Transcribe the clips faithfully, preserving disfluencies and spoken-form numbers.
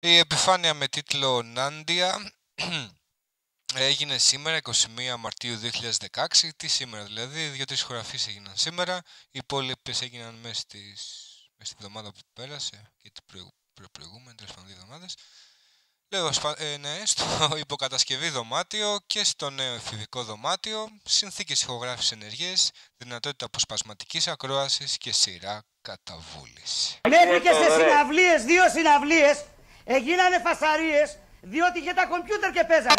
Η επιφάνεια με τίτλο Νάντια έγινε σήμερα εικοστή πρώτη Μαρτίου δύο χιλιάδες δεκαέξι. Τι σήμερα δηλαδή, δύο-τρεις χωραφείς έγιναν σήμερα. Οι υπόλοιπες έγιναν μέσα, στις... μέσα στη εβδομάδα που πέρασε και την προ... προ... προηγούμενη, τέλος πάντων δύο εβδομάδες. Λέω ε, ναι, στο υποκατασκευή δωμάτιο και στο νέο εφηβικό δωμάτιο, συνθήκες ηχογράφησης ενεργές, δυνατότητα αποσπασματικής ακρόασης και σειρά καταβούληση. Μέχρι και σε συναυλίες, δύο συναυλίες, έγινανε φασαρίες, διότι είχε τα κομπιούτερ και παίζανε.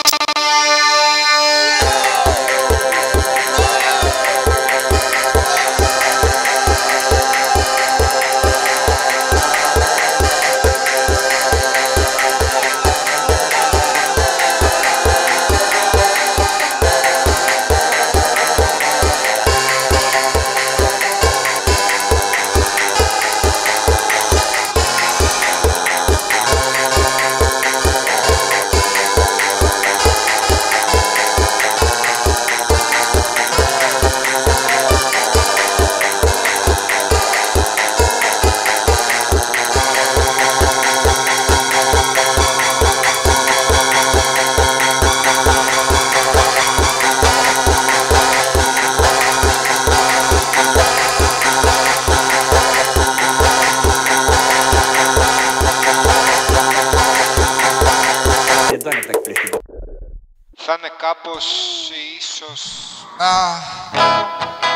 Θα είναι κάπως ίσως... Α...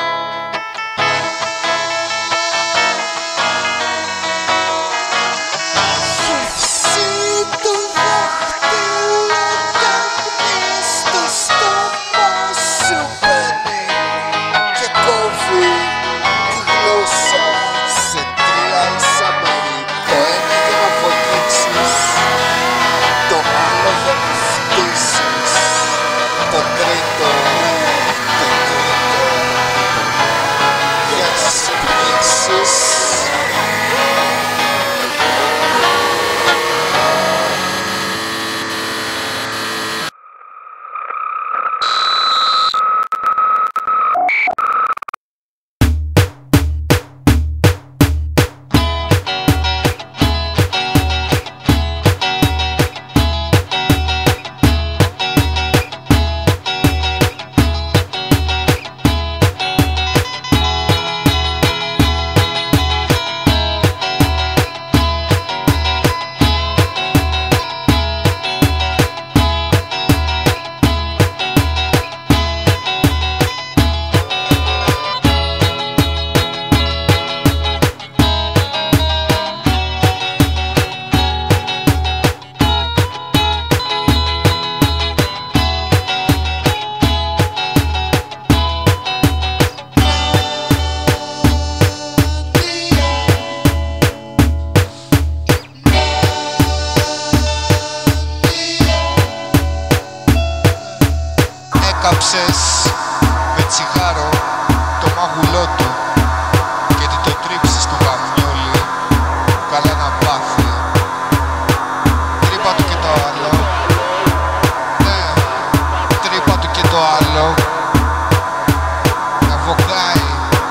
Έκαψες με τσιγάρο το μάγουλό του και τι το τρίψεις του γαμιόλι, καλά να πάθει. Τρύπα του και το άλλο, ναι, τρύπα του και το άλλο, να βογγάει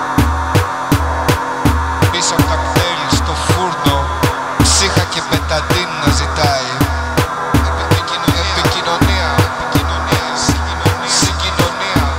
πίσω απ' τα κτέλ στο φούρνο, ψύχα και πεταντίν να ζητάει. Επικοινωνία, επικοινωνία, συγκοινωνία.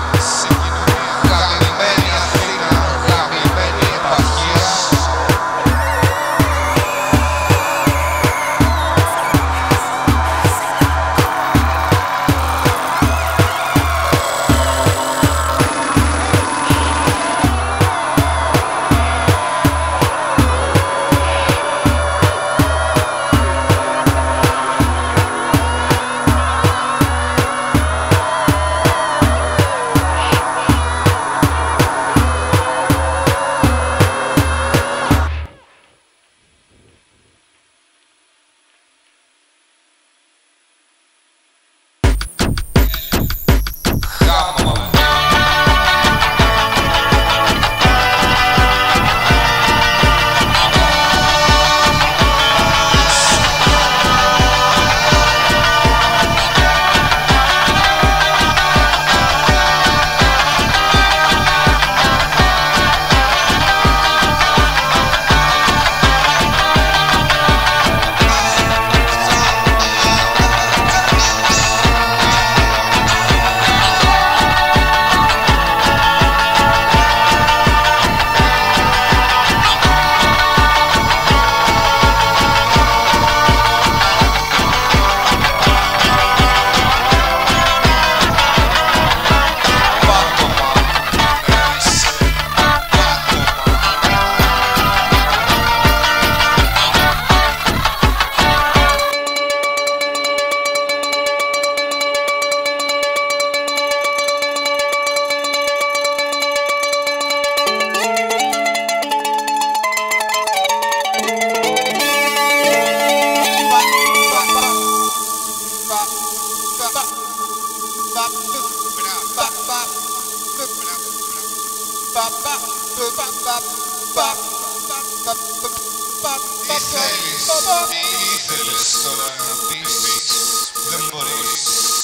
Τι θέλεις, τι ήθελες τώρα να πεις, δεν μπορείς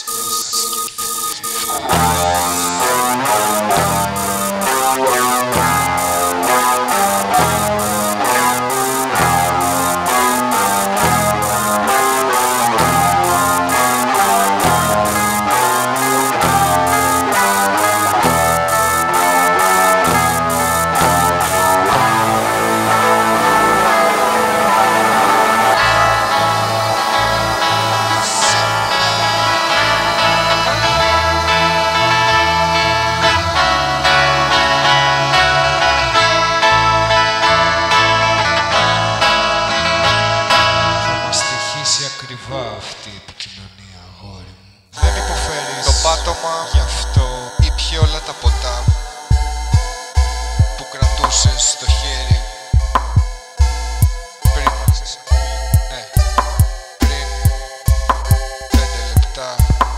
αυτή η επικοινωνία, αγόρι μου. Δεν υποφέρεις το πάτωμα, γι' αυτό ήπιε όλα τα ποτά που κρατούσες στο χέρι πριν, ναι, πριν πέντε λεπτά.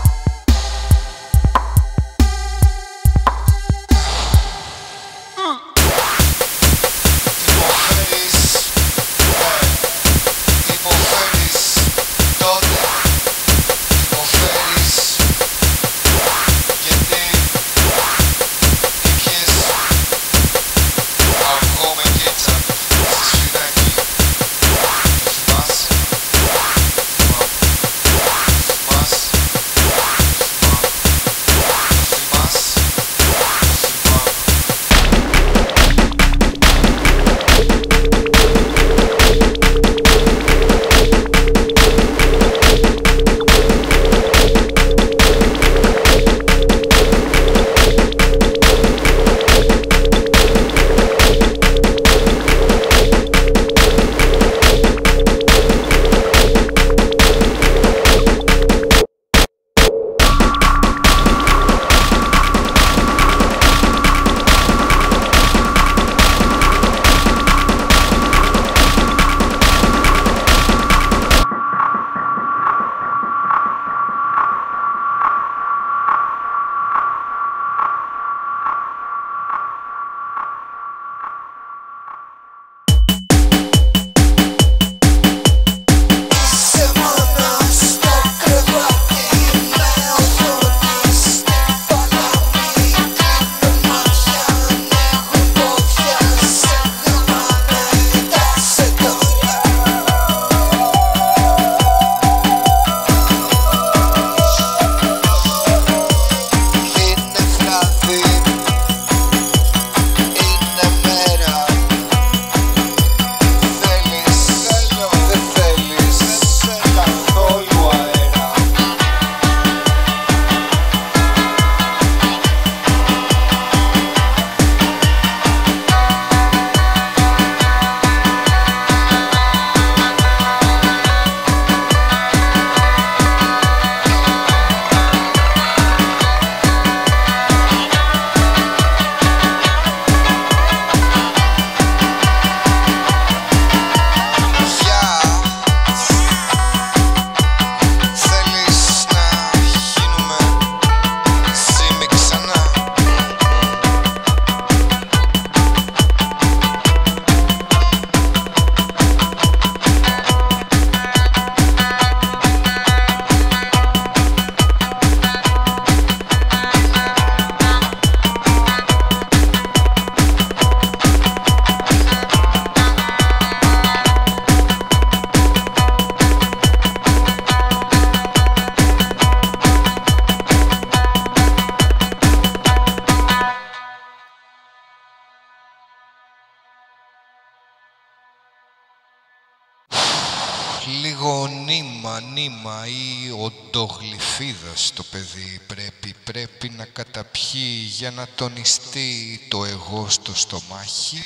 Λίγο νήμα, νήμα ή οντογλυφίδα στο παιδί πρέπει, πρέπει να καταπιεί για να τονιστεί το εγώ στο στομάχι.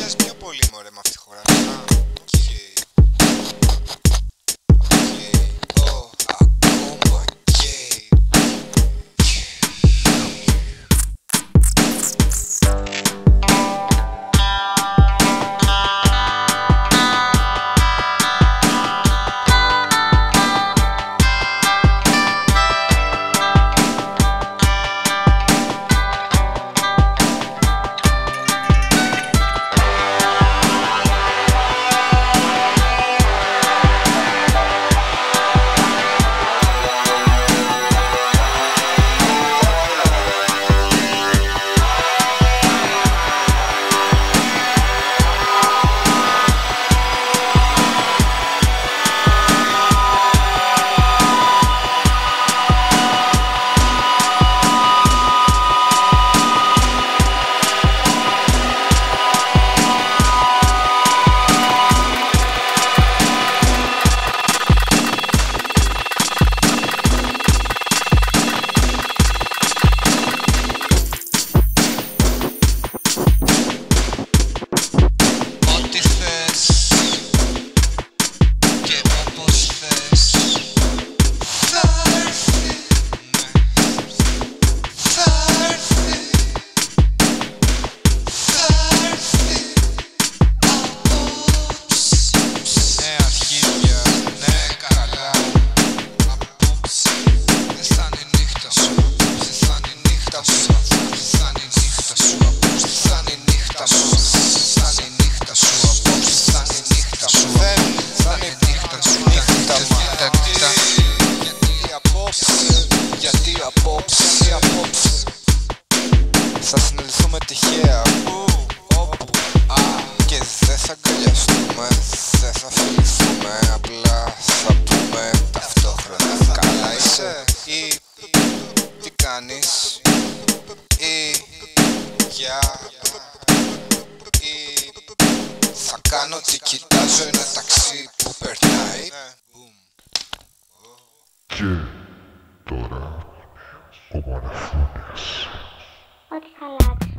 μοιάζει πιο πολύ μωρέ με αυτή τη χώρα. Θα συναντηθούμε τυχαία όπου και δεν θα αγκαλιαστούμε, δεν θα φιληθούμε, απλά θα πούμε ταυτόχρονα καλά είσαι ή τι κάνεις ή γεια ή θα κάνω τι κοιτάζω ένα ταξί που περνάει. Και τώρα ο Μαραθώνης. Ό,τι θα αλλάξω.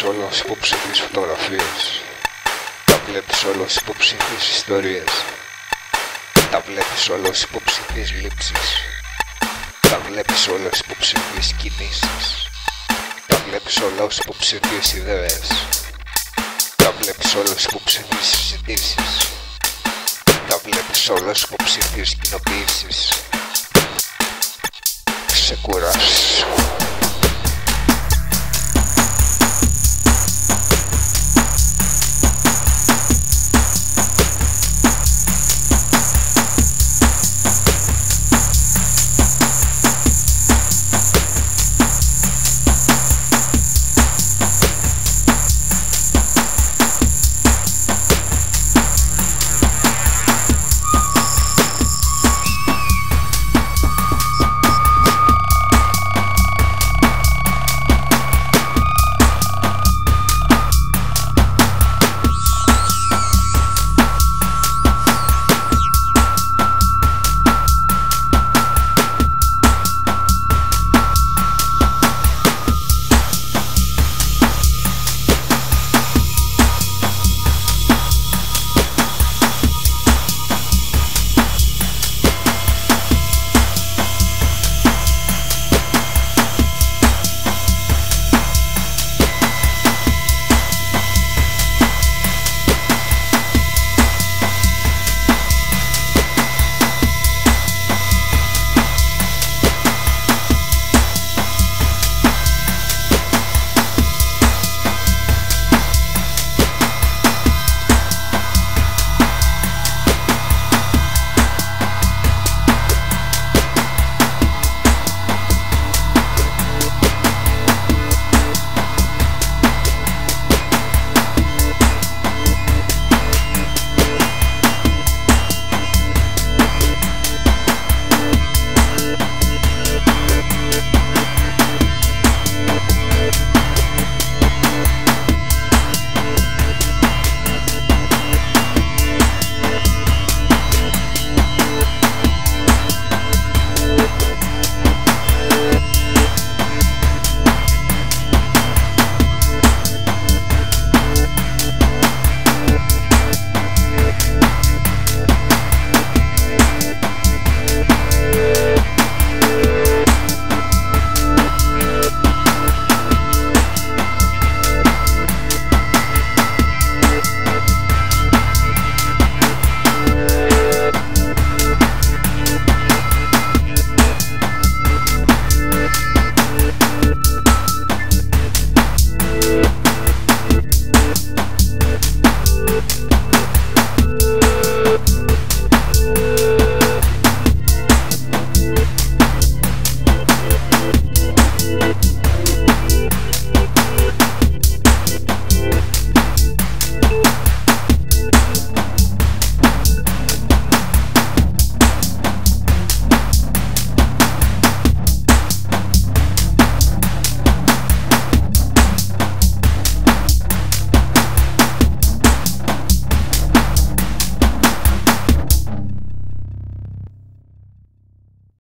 όλα ως υποψήφιες φωτογραφίες. Τα βλέπεις όλα ως υποψήφιες ιστορίες. Τα βλέπεις όλα ως υποψήφιες λήψεις. Τα βλέπεις όλα ως υποψήφιες κινήσεις. Τα βλέπεις όλα ως υποψήφιες ιδέες. Τα βλέπεις όλα ως υποψήφιες συζητήσεις. Τα βλέπεις όλα ως υποψήφιες κοινοποιήσεις. Ξεκουράσου.